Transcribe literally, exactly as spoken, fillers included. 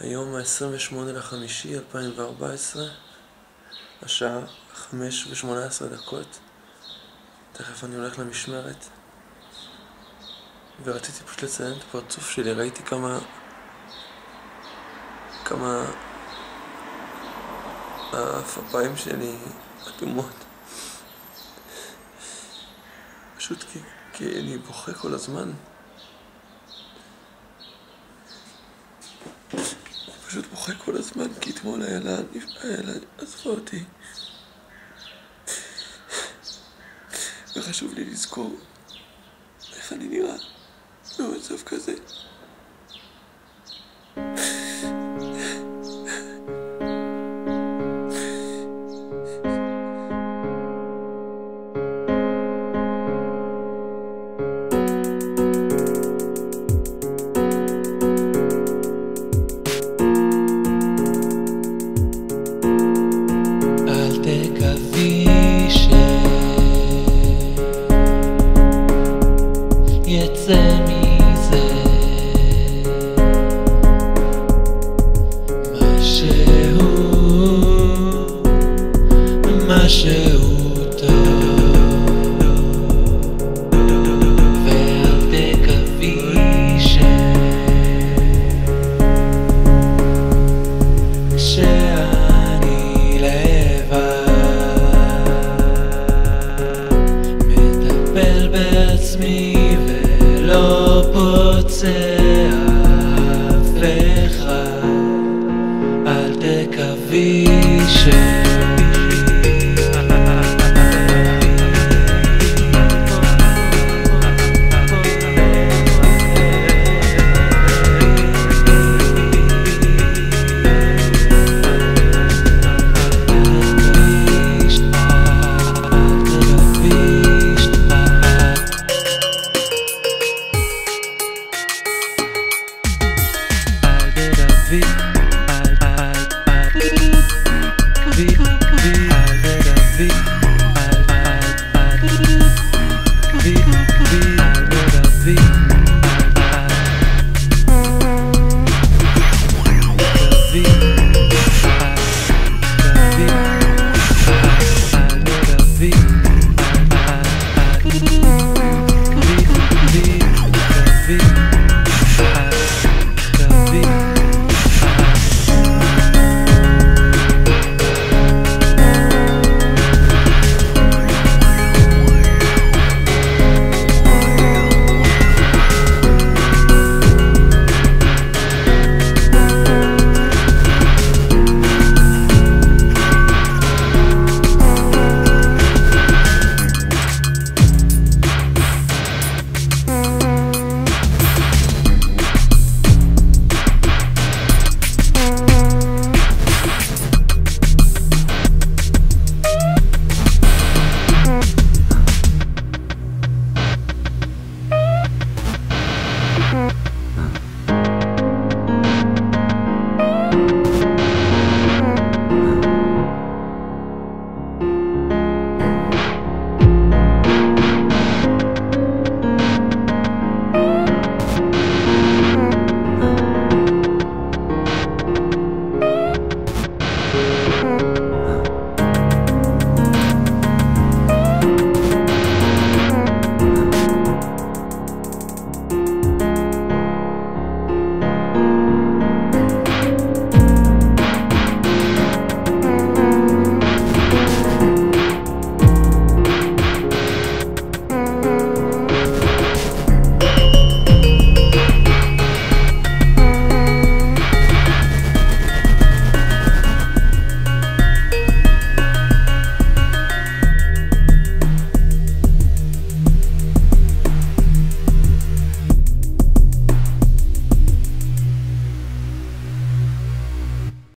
היום ה-עשרים ושמונה לחמישי אלפיים וארבע עשרה, השעה חמש ושמונה עשרה דקות. תכף אני הולך למשמרת, ורציתי פשוט לציין את הפרצוף שלי. ראיתי כמה כמה הפפיים שלי אדומות, פשוט כי, כי אני בוכה כל הזמן. פשוט בוכה כל הזמן, כי אתמול אילה עזבה אותי, וחשוב לי לזכור איך אני נראה במצב כזה. תקה וישה יצא מזה משהו, משהו טוב. ואל תקה וישה כשאני לבד מטפל בעצמי ולא פוצע אף אחד. אל תקה וישה be